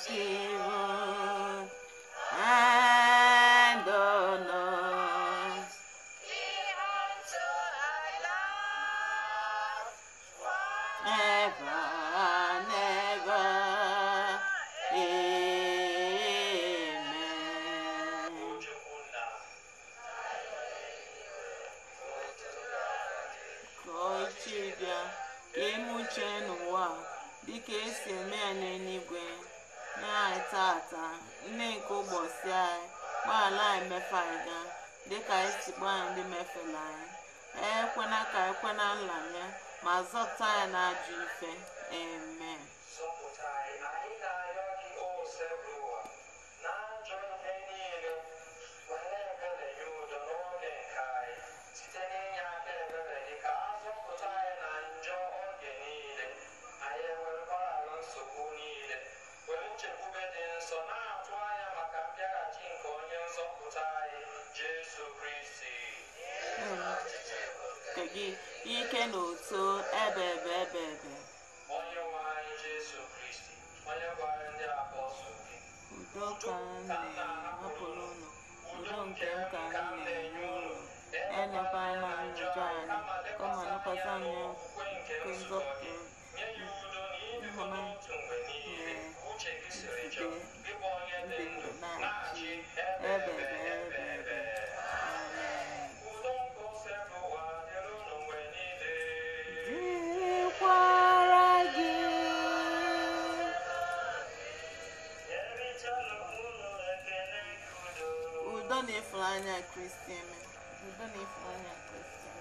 given and honors ever and ever. Amen. Kochibia kemuche n'ụwa dịka esi eme ya n'eluigwe nye anyị tata nne nke ụbọchị anyị gbaghara anyị mmefu anyị ga dịka anyị si gba anyị ndị mefela anyị ekwena ka ekwena nlanye ma zọpụta anyị n'ajọ ife. Amen. Gị ike na oto ebe udo ka m na-ahapụrụ ụlọ udo nke m ka m na-enye ụlọ enyekwala njọ anyị kama nọkwasị anyị nke nzọpụta ịhụnanya na ndị ndụ na-achị ebe udo na ịfụnanya Kristian. Udo na ịfụnanya Kristian.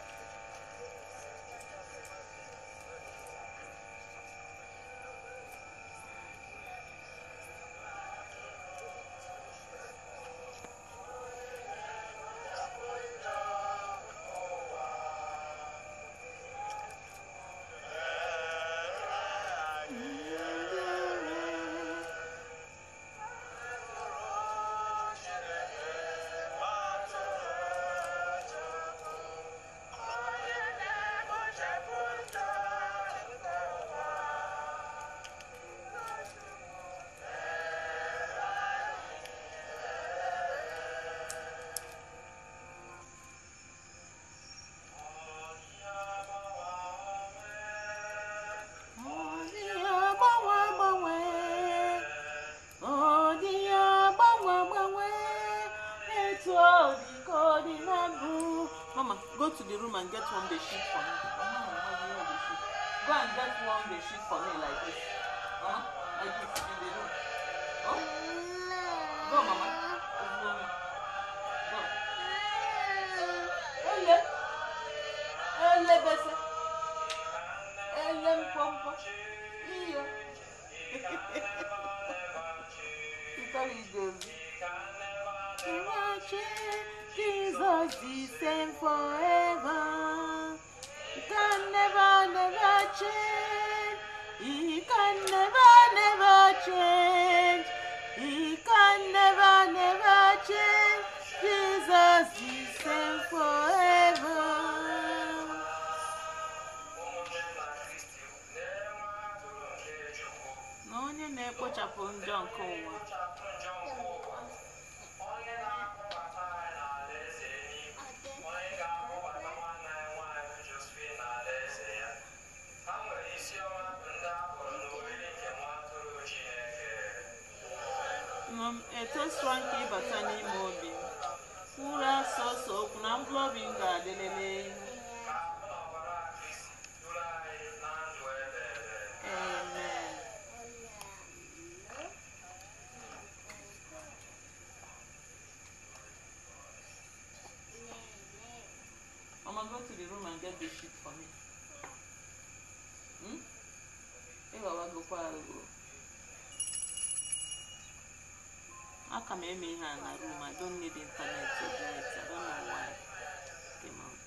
Mama, go to the room and get one bedsheet for me. Go and get one bedsheet for me like this. Like this in the room. Oh? Go, Mama. Go. Elle bese. Elle mpompo. Iyo. Jesus the same forever. He can never change. He can never change. He can never change. Jesus the same forever. Na onye na-ekpochapụ njọ nke ụwa. Eto strong ka ịbata n'ime obi kwuru asọsọ okwu na mkpụrụ obi m ga-adịlele ihu. Amen. Mama, go to the room and get the sheet for me. Go kwa I can make me in a room. I don't need internet to do it. I don't know why it came out.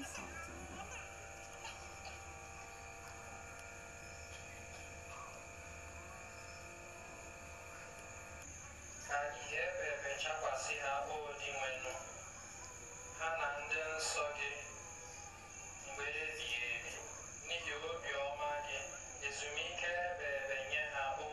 Ezumike bebe nye ha